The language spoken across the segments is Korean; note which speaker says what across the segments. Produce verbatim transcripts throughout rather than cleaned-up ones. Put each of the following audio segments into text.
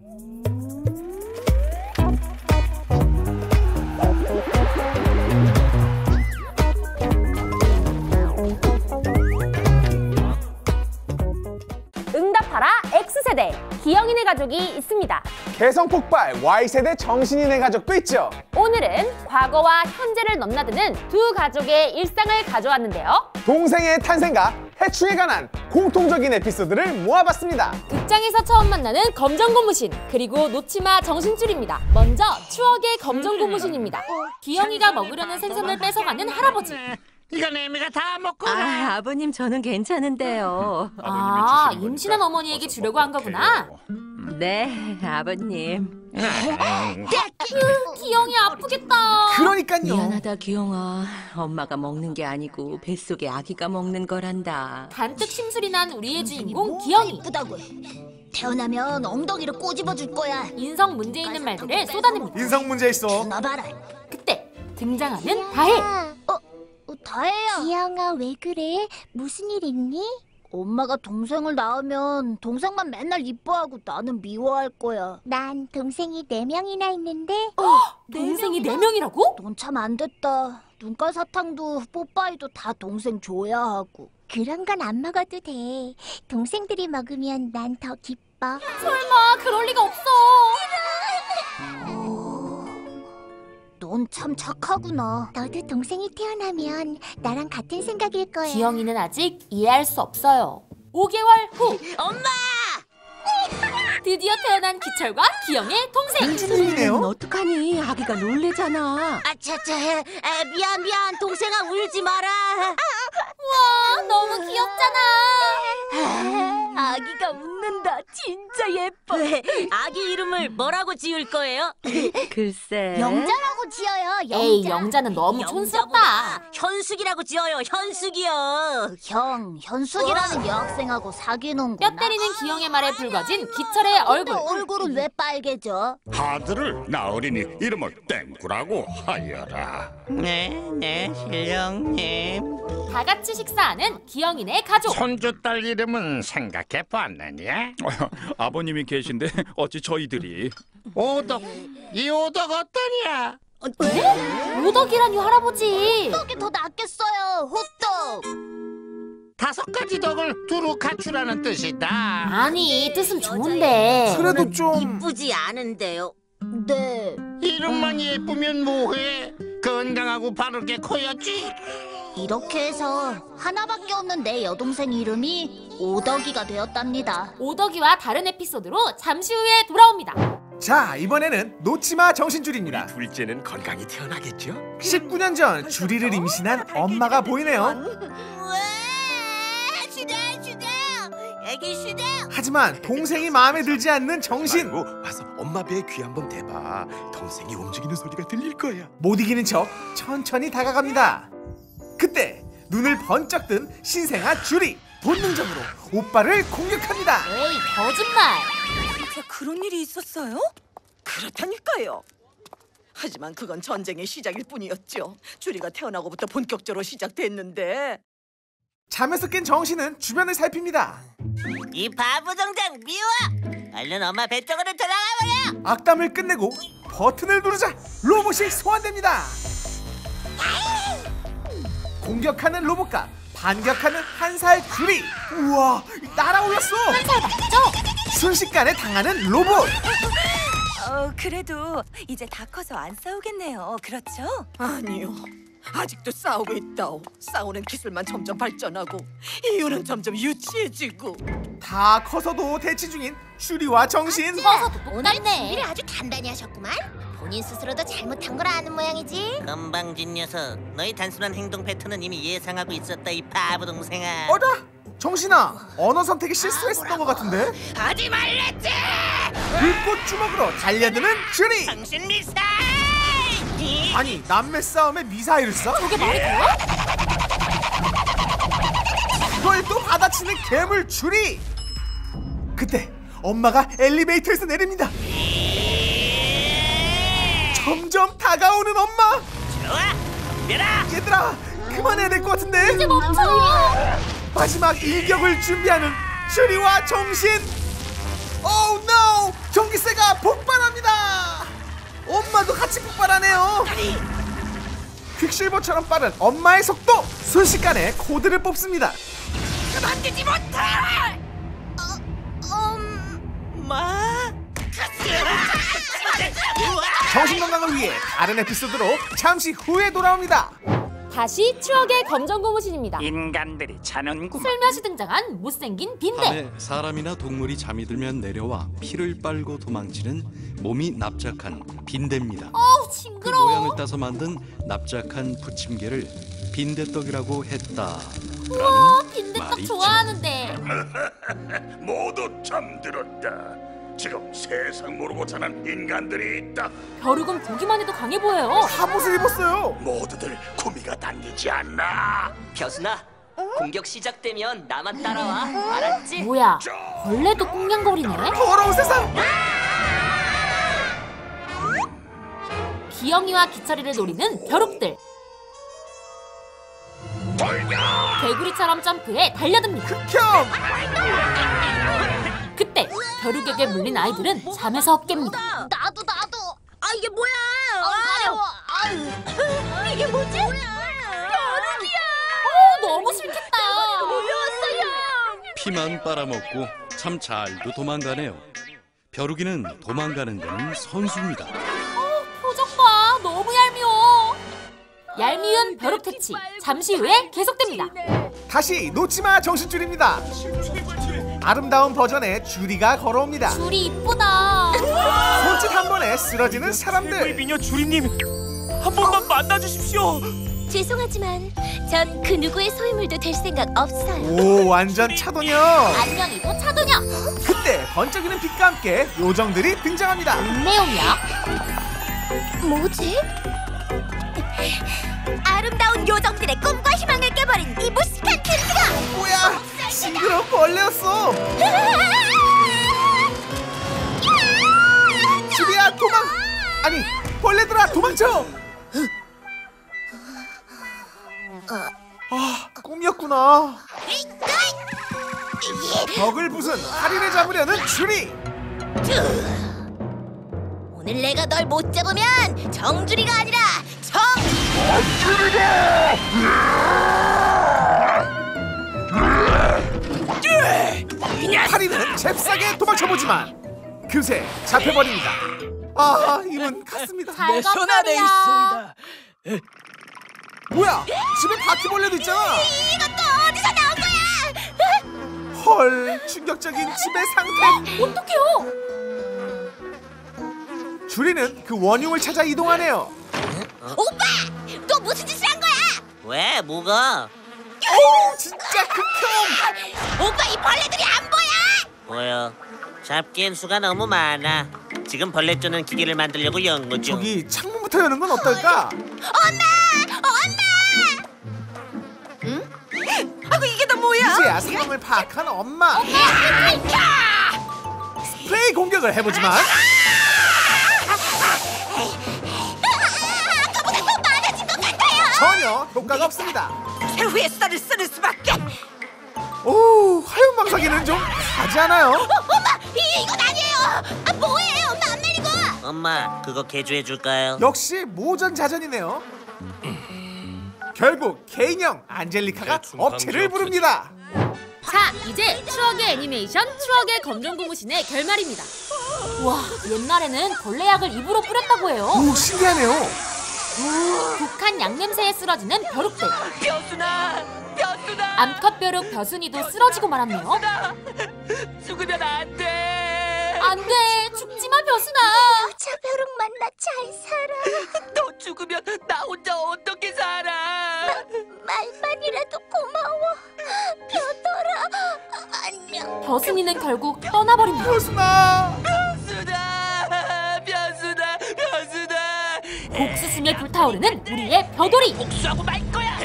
Speaker 1: 응답하라 X세대, 기영이네 가족이 있습니다.
Speaker 2: 개성폭발 Y세대 정신이네 가족도 있죠.
Speaker 1: 오늘은 과거와 현재를 넘나드는 두 가족의 일상을 가져왔는데요.
Speaker 2: 동생의 탄생과 해충에 관한 공통적인 에피소드를 모아봤습니다.
Speaker 1: 극장에서 처음 만나는 검정고무신, 그리고 놓치마 정신줄입니다. 먼저 추억의 검정고무신입니다. 기영이가 먹으려는 생선을 뺏어가는 할아버지.
Speaker 3: 이건 애미가 다 먹고.
Speaker 4: 아, 아버님 저는 괜찮은데요.
Speaker 1: 아, 임신한 어머니에게 주려고 한 거구나.
Speaker 4: 네, 아버님.
Speaker 1: 으, 기영이 아프겠다.
Speaker 2: 그러니까요.
Speaker 4: 미안하다, 기영아. 엄마가 먹는 게 아니고 뱃속에 아기가 먹는 거란다.
Speaker 1: 잔뜩 심술이 난 우리의 주인공 기영이.
Speaker 5: 예쁘다고. 태어나면 엉덩이를 꼬집어 줄 거야.
Speaker 1: 인성 문제 있는 말들을 쏟아냅니다.
Speaker 2: 인성 문제 있어.
Speaker 5: 나봐라.
Speaker 1: 그때 등장하는 다혜.
Speaker 5: 어, 어, 다혜야.
Speaker 6: 기영아, 왜 그래? 무슨 일 있니?
Speaker 5: 엄마가 동생을 낳으면 동생만 맨날 이뻐하고 나는 미워할 거야.
Speaker 6: 난 동생이 네 명이나 있는데.
Speaker 1: 동생이 네 명이라고?
Speaker 5: 넌 참 안 됐다. 눈깔 사탕도 뽀빠이도 다 동생 줘야 하고.
Speaker 6: 그런 건 안 먹어도 돼. 동생들이 먹으면 난 더 기뻐.
Speaker 1: 설마 그럴 리가 없어.
Speaker 5: 넌 참 착하구나.
Speaker 6: 너도 동생이 태어나면 나랑 같은 생각일 거야.
Speaker 1: 기영이는 아직 이해할 수 없어요. 오 개월 후.
Speaker 5: 엄마!
Speaker 1: 드디어 태어난 기철과 기영의 동생.
Speaker 2: 공주님이네요.
Speaker 4: 어떡하니? 아기가 놀래잖아.
Speaker 5: 아차차, 아, 미안 미안. 동생아 울지 마라.
Speaker 1: 와, 너무 귀엽잖아.
Speaker 5: 아기가 웃는다. 진짜 예뻐. 아기 이름을 뭐라고 지을 거예요?
Speaker 4: 글쎄.
Speaker 6: 영자라고 지어요. 영자.
Speaker 1: 에이, 영자는 너무 촌스럽다.
Speaker 5: 현숙이라고 지어요. 현숙이요. 형, 현숙이라는 여학생하고 사귀는구나.
Speaker 1: 뼈 때리는 기영의 말에 불거진 기철의 얼굴.
Speaker 5: 얼굴은 왜 빨개져?
Speaker 7: 아들을 나으리니 이름을 땡구라고 하여라.
Speaker 3: 네, 네, 신령님.
Speaker 1: 다 같이 식사하는 기영이네 가족.
Speaker 3: 손주딸 이름은 생각해봤느냐?
Speaker 8: 아버님이 계신데 어찌 저희들이.
Speaker 3: 오덕, 이 오덕 어떠냐?
Speaker 1: 네? 오덕이라니 할아버지.
Speaker 5: 떡이 더 낫겠어요. 호떡.
Speaker 3: 다섯 가지 덕을 두루 갖추라는 뜻이다.
Speaker 1: 아니, 뜻은 좋은데.
Speaker 2: 그래도 좀
Speaker 5: 이쁘지 않은데요. 네.
Speaker 3: 이름만 예쁘면 뭐해? 건강하고 바르게 커야지.
Speaker 5: 이렇게 해서 하나밖에 없는 내 여동생 이름이 오덕이가 되었답니다.
Speaker 1: 오덕이와 다른 에피소드로 잠시 후에 돌아옵니다.
Speaker 2: 자, 이번에는 놓치마 정신줄입니다.
Speaker 9: 둘째는 건강히 태어나겠죠?
Speaker 2: 십구 년 전 주리를 임신한 엄마가 보이네요.
Speaker 5: 슈대 슈대 애기 슈대.
Speaker 2: 하지만 동생이 마음에 들지 않는 정신.
Speaker 9: 말고 와서 엄마 배에 귀 한번 대봐. 동생이 움직이는 소리가 들릴 거야.
Speaker 2: 못 이기는 척 천천히 다가갑니다. 그때 눈을 번쩍 뜬 신생아 주리. 본능적으로 오빠를 공격합니다.
Speaker 1: 에이, 거짓말.
Speaker 10: 진짜 그런 일이 있었어요? 그렇다니까요. 하지만 그건 전쟁의 시작일 뿐이었죠. 주리가 태어나고부터 본격적으로 시작됐는데.
Speaker 2: 잠에서 깬 정신은 주변을 살핍니다.
Speaker 5: 이 바보 동생 미워. 얼른 엄마 배 쪽으로 돌아가버려.
Speaker 2: 악담을 끝내고 버튼을 누르자 로봇이 소환됩니다. 공격하는 로봇과 반격하는 한 살 주리. 우와, 날아올랐어.
Speaker 1: 한 살 맞죠?
Speaker 2: 순식간에 당하는 로봇.
Speaker 10: 어, 그래도 이제 다 커서 안 싸우겠네요. 그렇죠? 아니요. 아직도 싸우고 있다오. 싸우는 기술만 점점 발전하고 이유는 점점 유치해지고.
Speaker 2: 다 커서도 대치 중인 주리와 정신.
Speaker 1: 커서도 똑같네.
Speaker 6: 아주 단단히 하셨구만. 본인 스스로도 잘못한 걸 아는 모양이지.
Speaker 5: 건방진 녀석. 너희 단순한 행동 패턴은 이미 예상하고 있었다. 이 바보 동생아.
Speaker 2: 어라? 정신아, 언어 선택에 실수했었던 것 같은데?
Speaker 5: 하지 말랬지.
Speaker 2: 불꽃 주먹으로 달려드는 주리.
Speaker 5: 당신 미사일.
Speaker 2: 아니, 남매 싸움에 미사일을 쏴?
Speaker 1: 저게 말이 돼요?
Speaker 2: 그걸 또 받아치는 괴물 주리. 그때 엄마가 엘리베이터에서 내립니다. 점점 다가오는 엄마.
Speaker 5: 좋아, 덤벼라.
Speaker 2: 얘들아, 그만해야 될 것 같은데.
Speaker 1: 이제 멈춰.
Speaker 2: 마지막 일격을 준비하는 주리와 정신. 오우 노! 전기세가 퀵실버처럼 빠른 엄마의 속도! 순식간에 코드를 뽑습니다.
Speaker 10: 그만두지 못해! 어, 음... 마?
Speaker 2: 정신건강을 위해 다른 에피소드로 잠시 후에 돌아옵니다.
Speaker 1: 다시 추억의 검정고무신입니다.
Speaker 3: 인간들이 자는구만.
Speaker 1: 슬며시 등장한 못생긴 빈대.
Speaker 11: 밤에 사람이나 동물이 잠이 들면 내려와 피를 빨고 도망치는 몸이 납작한 빈대입니다.
Speaker 1: 어우
Speaker 11: 그
Speaker 1: 징그러워.
Speaker 11: 모양을 따서 만든 납작한 부침개를 빈대떡이라고 했다라는
Speaker 1: 우와 빈대떡
Speaker 11: 말이 있죠.
Speaker 1: 좋아하는데.
Speaker 7: 모두 잠들었다. 지금 세상 모르고 자는 인간들이 있다.
Speaker 1: 벼룩은 보기만 해도 강해 보여요.
Speaker 2: 갑옷을 입었어요.
Speaker 7: 모두들 구미가 당기지 않나?
Speaker 12: 벼순아, 공격 시작되면 나만 따라와. 알았지?
Speaker 1: 뭐야 벌레도 꽁냥거리네.
Speaker 2: 더러운 세상!
Speaker 1: 기영이와 기철이를 노리는 벼룩들. 개구리처럼 점프해 달려듭니다.
Speaker 2: 극혐!
Speaker 1: 그때 벼룩에게 물린 아이들은 잠에서 깬니다.
Speaker 5: 나도 나도. 아 이게 뭐야? 아, 가려워. 이게 뭐지? 벼룩이야.
Speaker 1: 어, 너무 싫겠다.
Speaker 5: 무서웠어요.
Speaker 11: 피만 빨아먹고 참 잘도 도망가네요. 벼룩이는 도망가는 데는 선수입니다.
Speaker 1: 어, 표정 봐. 너무 얄미워. 얄미운 벼룩 퇴치. 잠시 후에 계속됩니다.
Speaker 2: 다시 놓치마 정신줄입니다. 아름다운 버전의 주리가 걸어옵니다.
Speaker 1: 줄이 이쁘다.
Speaker 2: 손짓 한 번에 쓰러지는 사람들.
Speaker 13: 미녀 주리님 한 번만 만나주십시오.
Speaker 6: 죄송하지만 전 그 누구의 소유물도 될 생각 없어요.
Speaker 2: 오 완전 차도녀.
Speaker 1: 안녕이고 차도녀.
Speaker 2: 그때 번쩍이는 빛과 함께 요정들이 등장합니다.
Speaker 1: 내용이야.
Speaker 6: 뭐지? 아름다운 요정들의 꿈과 희망을 깨버린 이 무식한 캔디가
Speaker 2: 뭐야 징그러운 벌레였어. 주리야 도망. 아니 벌레들아 도망쳐. 아 꿈이었구나. 벽을 부순 하리를 잡으려는 주리.
Speaker 6: 오늘 내가 널 못 잡으면 정주리가 아니라 정
Speaker 2: 하리는 잽싸게 도망쳐보지만 그새 잡혀버립니다. 아 이문 갔습니다.
Speaker 1: 잘 갔다리야.
Speaker 2: 뭐야 집에 바퀴벌레도 있잖아.
Speaker 5: 이것도 어디서 나온 거야?
Speaker 2: 헐 충격적인 집의 상태.
Speaker 1: 어떡해요?
Speaker 2: 주리는 그 원흉을 찾아 이동하네요.
Speaker 5: 오빠! 너 무슨 짓을 한 거야?
Speaker 12: 왜? 뭐가?
Speaker 2: 오 진짜 극혐.
Speaker 5: 오빠 이 벌레들이 안 보여?
Speaker 12: 보여. 잡기엔 수가 너무 많아. 지금 벌레 쪼는 기계를 만들려고 연구 중.
Speaker 2: 저기 창문부터 여는 건 어떨까?
Speaker 5: 엄마! 엄마!
Speaker 10: 응? 아이고 이게 다 뭐야?
Speaker 2: 이제야 상황을 파악한 엄마.
Speaker 5: 엄마!
Speaker 2: 스프레이 공격을 해보지만
Speaker 5: 아까보다 더 많아진 것 같아요!
Speaker 2: 전혀 효과가 없습니다.
Speaker 10: 최후의 수단을 쓰는 수밖에.
Speaker 2: 오 화염방사기는 좀 가지 않아요?
Speaker 5: 어, 엄마! 이, 이건 아니에요! 아, 뭐예요? 엄마 안 내리고!
Speaker 12: 엄마, 그거 개조해 줄까요?
Speaker 2: 역시 모전자전이네요. 결국 개인형 안젤리카가 업체를 부릅니다.
Speaker 1: 자 이제 추억의 애니메이션 추억의 검정고무신의 결말입니다. 와 옛날에는 벌레약을 입으로 뿌렸다고 해요.
Speaker 2: 오 신기하네요.
Speaker 1: 독한 양냄새에 쓰러지는 벼룩들.
Speaker 12: 벼순아! 벼순아!
Speaker 1: 암컷 벼룩 벼순이도 쓰러지고 말았네요.
Speaker 12: 죽으면 안 돼!
Speaker 1: 안돼 죽지마 벼순아.
Speaker 6: 저 벼룩 만나 잘 살아.
Speaker 12: 너 죽으면 나 혼자 어떻게 살아?
Speaker 6: 말만이라도 고마워. 벼돌아 안녕.
Speaker 1: 벼순이는 결국 떠나버립니다.
Speaker 2: 벼순아!
Speaker 12: 벼순아! 벼순아! 벼순아!
Speaker 1: 복수심에 불타오르는 우리의 벼돌이.
Speaker 12: 복수하고 말 거야!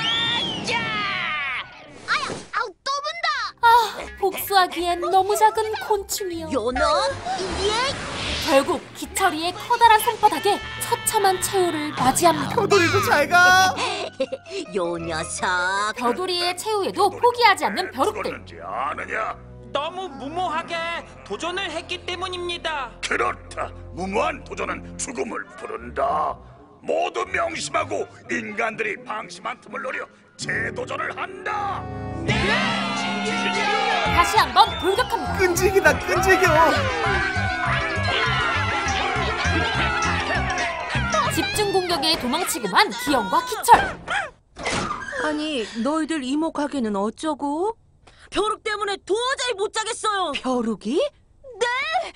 Speaker 5: 아야! 아우 또 문다!
Speaker 1: 아 복수하기엔 너무 작은 곤충이요.
Speaker 5: 요놈! 예!
Speaker 1: 결국 기철이의 커다란 손바닥에 처참한 최후를 맞이합니다.
Speaker 2: 벼돌이도 잘 가.
Speaker 5: 요 녀석!
Speaker 1: 벼돌이의 최후에도 포기하지 않는 벼룩들.
Speaker 7: 그런지 아느냐?
Speaker 13: 너무 무모하게 도전을 했기 때문입니다.
Speaker 7: 그렇다. 무모한 도전은 죽음을 부른다. 모두 명심하고 인간들이 방심한 틈을 노려 재도전을 한다.
Speaker 1: 다시 한번 돌격합니다.
Speaker 2: 끈질기다 끈질겨.
Speaker 1: 집중 공격에 도망치고만 기영과 기철.
Speaker 4: 아니, 너희들 이모 가게는 어쩌고?
Speaker 5: 벼룩 때문에 도저히 못 자겠어요.
Speaker 4: 벼룩이?
Speaker 5: 네,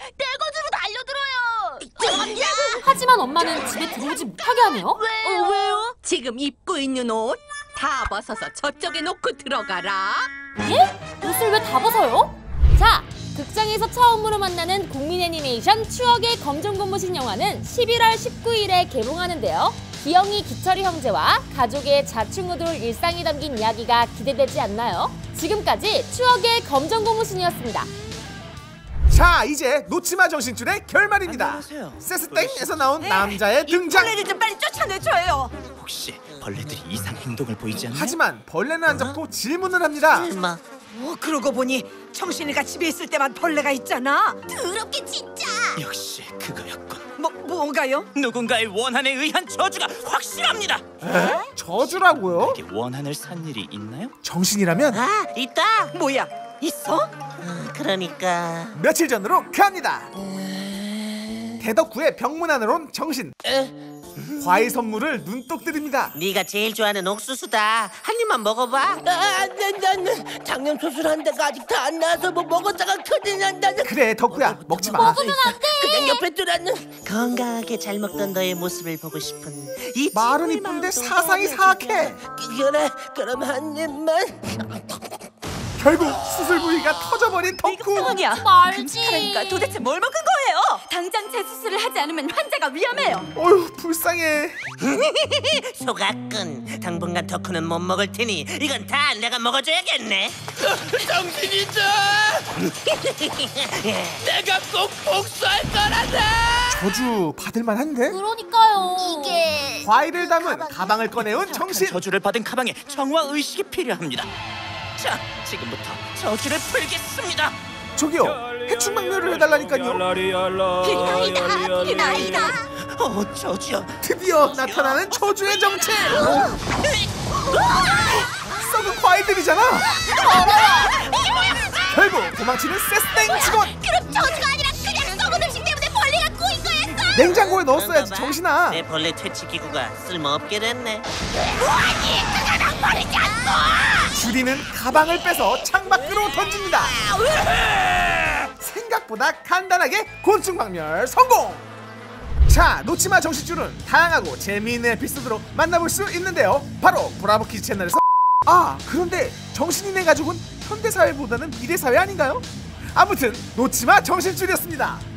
Speaker 5: 떼거지로 달려들어요.
Speaker 1: 하지만 엄마는 집에 들어오지 못하게 하네요.
Speaker 5: 왜요?
Speaker 4: 어, 왜요? 지금 입고 있는 옷 다 벗어서 저쪽에 놓고 들어가라.
Speaker 1: 예? 옷을 왜 다 벗어요? 자, 극장에서 처음으로 만나는 국민 애니메이션 추억의 검정고무신 영화는 십일월 십구일에 개봉하는데요. 기영이 기철이 형제와 가족의 자충우돌 일상이 담긴 이야기가 기대되지 않나요? 지금까지 추억의 검정고무신이었습니다.
Speaker 2: 자, 이제 놓치마 정신줄의 결말입니다. 세스땡에서 나온 남자의 등장.
Speaker 10: 벌레를 좀 빨리 쫓아내줘요.
Speaker 14: 혹시 벌레들이 이상 행동을 보이지 않나요?
Speaker 2: 하지만 벌레는 안 잡고 질문을 합니다.
Speaker 12: 설마.
Speaker 10: 어, 그러고 보니 청신이가 집에 있을 때만 벌레가 있잖아.
Speaker 5: 더럽게 진짜.
Speaker 14: 역시 그거였군.
Speaker 10: 뭐, 뭐가요?
Speaker 13: 누군가의 원한에 의한 저주가 확실합니다.
Speaker 2: 에? 저주라고요?
Speaker 14: 이게 원한을 산 일이 있나요?
Speaker 2: 정신이라면
Speaker 12: 아, 있다.
Speaker 10: 뭐야? 있어?
Speaker 12: 아, 그러니까
Speaker 2: 며칠 전으로 갑니다. 대덕구의 병문 안으로 온 정신. 과일 선물을 눈독 들입니다.
Speaker 12: 네가 제일 좋아하는 옥수수다. 한 입만 먹어봐.
Speaker 5: 아, 난, 난 작년 수술한 데가 아직도 안 나와서 뭐 먹었다가 큰일 난다는.
Speaker 2: 그래, 덕구야, 먹지 마.
Speaker 1: 먹으면 안 돼.
Speaker 5: 그냥 옆에 두라는.
Speaker 12: 건강하게 잘 먹던 너의 모습을 보고 싶은 이
Speaker 2: 말은
Speaker 12: 친구의
Speaker 2: 이쁜데
Speaker 12: 마음도
Speaker 2: 사상이 사악해.
Speaker 5: 그래, 그럼 한 입만.
Speaker 2: 결국 수술 부위가 터져버린 덕후.
Speaker 10: 상황이야.
Speaker 1: 말지.
Speaker 10: 금식하라니까 도대체 뭘 먹은 거예요? 당장 재수술을 하지 않으면 환자가 위험해요.
Speaker 2: 어휴, 불쌍해.
Speaker 12: 소가꾼. 당분간 덕후는 못 먹을 테니 이건 다 내가 먹어줘야겠네.
Speaker 5: 정신이다. 내가 꼭 복수할 거란다.
Speaker 2: 저주 받을만 한데?
Speaker 1: 그러니까요.
Speaker 5: 이게
Speaker 2: 과일을 담은 가방을 꺼내온 정신.
Speaker 13: 저주를 받은 가방에 정화 의식이 필요합니다. 자, 지금부터 저주를 풀겠습니다.
Speaker 2: 저기요, 해충망멸을 해달라니까요.
Speaker 5: 비나이다, 비나이다.
Speaker 13: 어, 저주야.
Speaker 2: 드디어 나타나는 저주의 정체. 썩은 과일들이잖아. 결국 도망치는 세스땡 직원.
Speaker 5: 그럼 저주가 아니라 그냥 썩은 음식 때문에 벌레가 꼬인 거였어.
Speaker 2: 냉장고에 넣었어야지, 정신아.
Speaker 12: 내 벌레 퇴치 기구가 쓸모없게 됐네.
Speaker 5: 뭐하니? 그거랑 버리지 않고.
Speaker 2: 주리는 가방을 빼서 창밖으로 던집니다. 생각보다 간단하게 곤충박멸 성공! 자, 놓치마 정신줄은 다양하고 재미있는 에피소드로 만나볼 수 있는데요. 바로 브라보키즈 채널에서. 아, 그런데 정신이네 가족은 현대사회보다는 미래사회 아닌가요? 아무튼 놓치마 정신줄이었습니다.